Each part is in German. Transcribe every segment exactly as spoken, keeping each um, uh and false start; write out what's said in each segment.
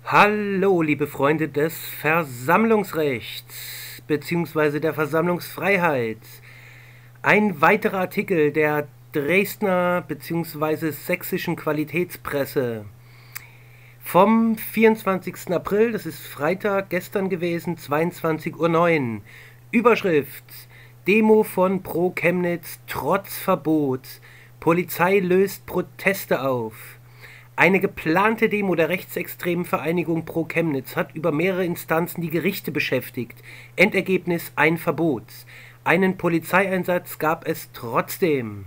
Hallo, liebe Freunde des Versammlungsrechts bzw. der Versammlungsfreiheit. Ein weiterer Artikel der Dresdner bzw. sächsischen Qualitätspresse vom vierundzwanzigsten April, das ist Freitag, gestern gewesen, zweiundzwanzig Uhr neun. Überschrift: Demo von Pro Chemnitz trotz Verbot. Polizei löst Proteste auf. Eine geplante Demo der rechtsextremen Vereinigung Pro Chemnitz hat über mehrere Instanzen die Gerichte beschäftigt. Endergebnis: ein Verbot. Einen Polizeieinsatz gab es trotzdem.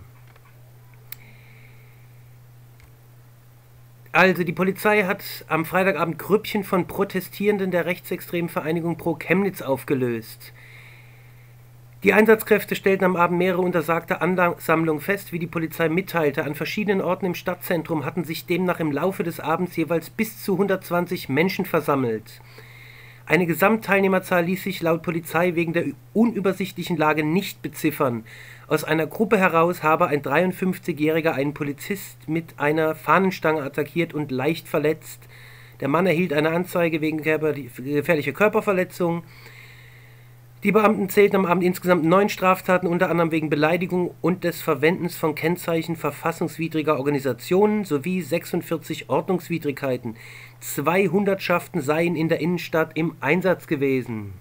Also, die Polizei hat am Freitagabend Grüppchen von Protestierenden der rechtsextremen Vereinigung Pro Chemnitz aufgelöst. Die Einsatzkräfte stellten am Abend mehrere untersagte Ansammlungen fest, wie die Polizei mitteilte. An verschiedenen Orten im Stadtzentrum hatten sich demnach im Laufe des Abends jeweils bis zu hundertzwanzig Menschen versammelt. Eine Gesamtteilnehmerzahl ließ sich laut Polizei wegen der unübersichtlichen Lage nicht beziffern. Aus einer Gruppe heraus habe ein dreiundfünfzigjähriger einen Polizist mit einer Fahnenstange attackiert und leicht verletzt. Der Mann erhielt eine Anzeige wegen gefährlicher Körperverletzung. Die Beamten zählten am Abend insgesamt neun Straftaten, unter anderem wegen Beleidigung und des Verwendens von Kennzeichen verfassungswidriger Organisationen sowie sechsundvierzig Ordnungswidrigkeiten. Zwei Hundertschaften seien in der Innenstadt im Einsatz gewesen.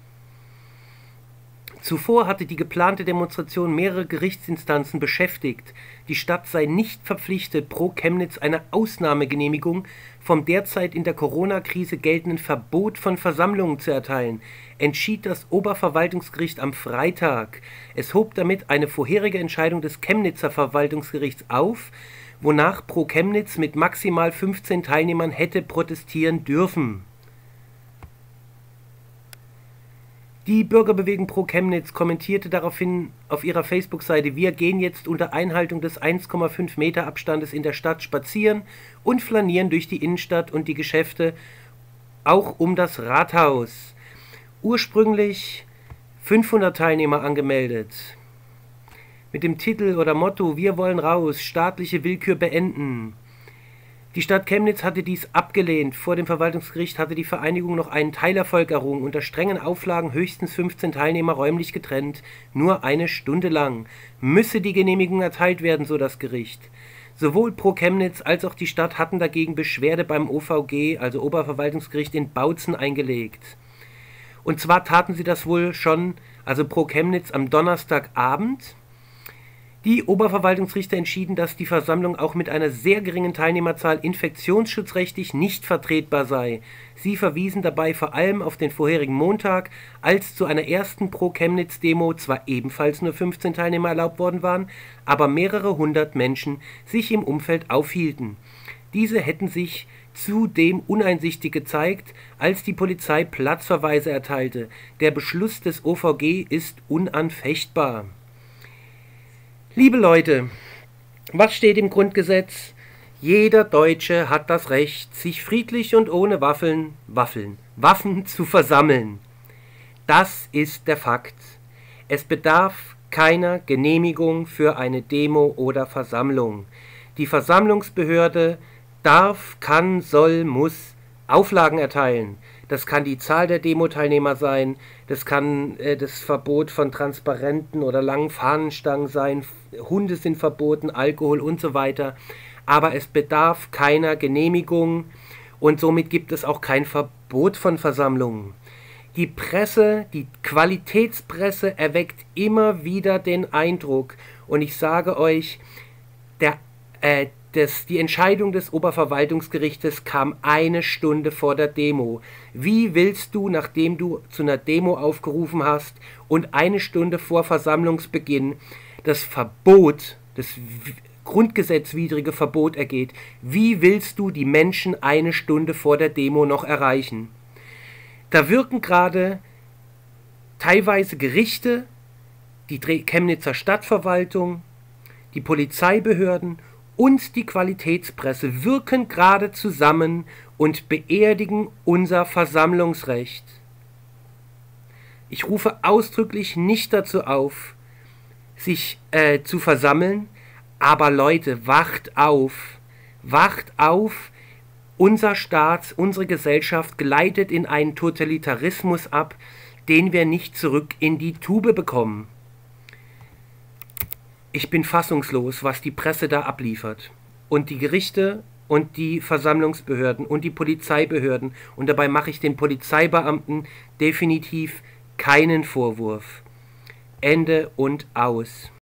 Zuvor hatte die geplante Demonstration mehrere Gerichtsinstanzen beschäftigt. Die Stadt sei nicht verpflichtet, Pro Chemnitz eine Ausnahmegenehmigung vom derzeit in der Corona-Krise geltenden Verbot von Versammlungen zu erteilen, entschied das Oberverwaltungsgericht am Freitag. Es hob damit eine vorherige Entscheidung des Chemnitzer Verwaltungsgerichts auf, wonach Pro Chemnitz mit maximal fünfzehn Teilnehmern hätte protestieren dürfen. Die Bürgerbewegung Pro Chemnitz kommentierte daraufhin auf ihrer Facebook-Seite: Wir gehen jetzt unter Einhaltung des eins Komma fünf Meter Abstandes in der Stadt spazieren und flanieren durch die Innenstadt und die Geschäfte, auch um das Rathaus. Ursprünglich fünfhundert Teilnehmer angemeldet. Mit dem Titel oder Motto: Wir wollen raus, staatliche Willkür beenden. Die Stadt Chemnitz hatte dies abgelehnt. Vor dem Verwaltungsgericht hatte die Vereinigung noch einen Teilerfolg errungen. Unter strengen Auflagen höchstens fünfzehn Teilnehmer räumlich getrennt, nur eine Stunde lang. Müsse die Genehmigung erteilt werden, so das Gericht. Sowohl Pro Chemnitz als auch die Stadt hatten dagegen Beschwerde beim O V G, also Oberverwaltungsgericht in Bautzen, eingelegt. Und zwar taten sie das wohl schon, also Pro Chemnitz, am Donnerstagabend. Die Oberverwaltungsrichter entschieden, dass die Versammlung auch mit einer sehr geringen Teilnehmerzahl infektionsschutzrechtlich nicht vertretbar sei. Sie verwiesen dabei vor allem auf den vorherigen Montag, als zu einer ersten Pro-Chemnitz-Demo zwar ebenfalls nur fünfzehn Teilnehmer erlaubt worden waren, aber mehrere hundert Menschen sich im Umfeld aufhielten. Diese hätten sich zudem uneinsichtig gezeigt, als die Polizei Platzverweise erteilte. Der Beschluss des O V G ist unanfechtbar. Liebe Leute, was steht im Grundgesetz? Jeder Deutsche hat das Recht, sich friedlich und ohne Waffeln, Waffeln, Waffen zu versammeln. Das ist der Fakt. Es bedarf keiner Genehmigung für eine Demo oder Versammlung. Die Versammlungsbehörde darf, kann, soll, muss Auflagen erteilen. Das kann die Zahl der Demoteilnehmer sein, das kann äh, das Verbot von Transparenten oder langen Fahnenstangen sein, Hunde sind verboten, Alkohol und so weiter. Aber es bedarf keiner Genehmigung und somit gibt es auch kein Verbot von Versammlungen. Die Presse, die Qualitätspresse erweckt immer wieder den Eindruck, und ich sage euch, der äh, Das, die Entscheidung des Oberverwaltungsgerichtes kam eine Stunde vor der Demo. Wie willst du, nachdem du zu einer Demo aufgerufen hast und eine Stunde vor Versammlungsbeginn das Verbot, das grundgesetzwidrige Verbot ergeht, wie willst du die Menschen eine Stunde vor der Demo noch erreichen? Da wirken gerade teilweise Gerichte, die Chemnitzer Stadtverwaltung, die Polizeibehörden und die Qualitätspresse wirken gerade zusammen und beerdigen unser Versammlungsrecht. Ich rufe ausdrücklich nicht dazu auf, sich äh, zu versammeln, aber Leute, wacht auf, wacht auf Unser Staat, unsere Gesellschaft gleitet in einen Totalitarismus ab, den wir nicht zurück in die Tube bekommen. Ich bin fassungslos, was die Presse da abliefert. Und die Gerichte und die Versammlungsbehörden und die Polizeibehörden. Und dabei mache ich den Polizeibeamten definitiv keinen Vorwurf. Ende und aus.